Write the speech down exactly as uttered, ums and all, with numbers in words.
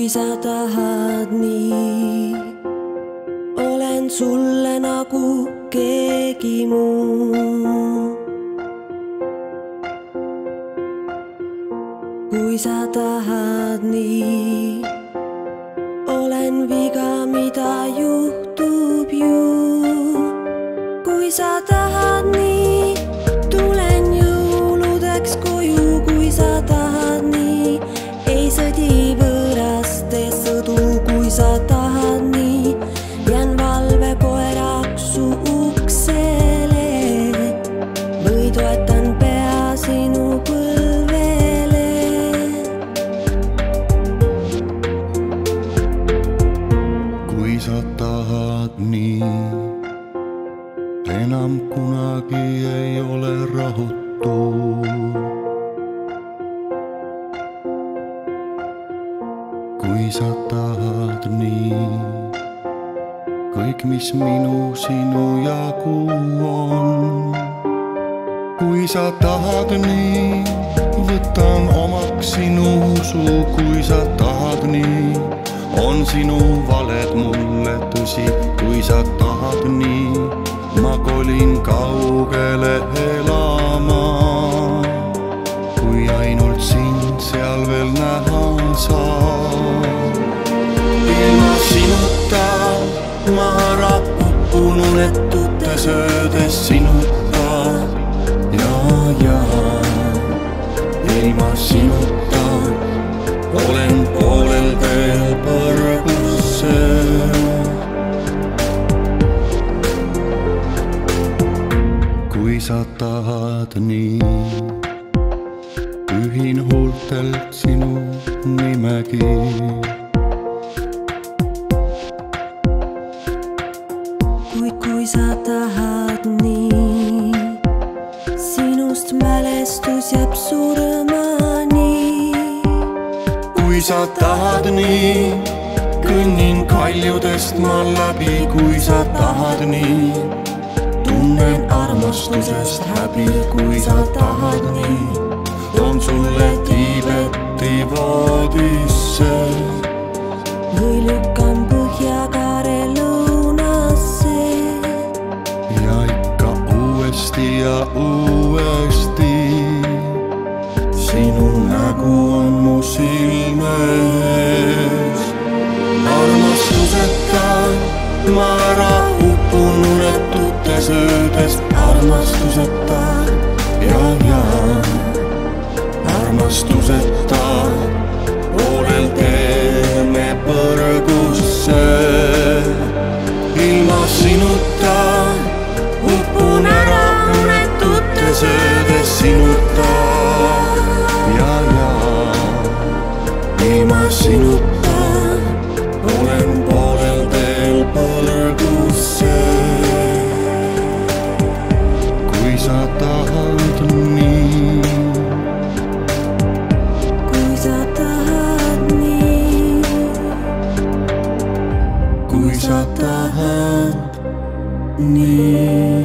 kui sa tahad nii, olen sulle nagu keegi muu. Kui sa tahad nii, olen viga, mida juhtub ju. Kui sa tahad nii, tulen jõuludeks koju. Kui sa tahad nii, ei sõdi võõraste sõdu. Kui sa tahad nii, jään valvekoeraks su uksele või toetan pea sinu põlvele. Kui sa tahad nii, enam kunagi ei ole rahutu. Kui sa tahad nii, kõik, mis minu sinu jagu on. Kui sa tahad nii, võtan omaks sinu usu. Kui sa tahad nii, on sinu valed mulle tõsi. Kui sa tahad nii, ma kolin kaugele elama. Kui ainult sind seal veel näha saan. Ilma sinuta ma ära upun unetutes öödes sinuta. Ja, ja ilma sinuta olen poolel teel põrgusse. Kui sa tahad nii, ühin huultelt sinu nimegi. Kuid kui sa tahad nii, sinust mälestus jääb surmani. Kui sa tahad nii, kõnnin kaljudest ma läbi. Kui sa tahad nii, tunnen armastusest häbi. Kui sa tahad nii, toon sulle Tiibeti voodisse või lükkan Põhjakaare lõunasse. Ja ikka uuesti ja uuesti sinu nägu on mu silme ees. Armastuseta ma ära upun unetutes öödes. Armastuseta, ja, ja armastuseta poolel teeme põrgusse. Ilma sinuta upun ära unetutes öödes sinuta. Ja, ja ilma sinuta olen poolel teel põrgusse. Kui sa tahad nii, kui sa tahad nii, kui sa tahad nii.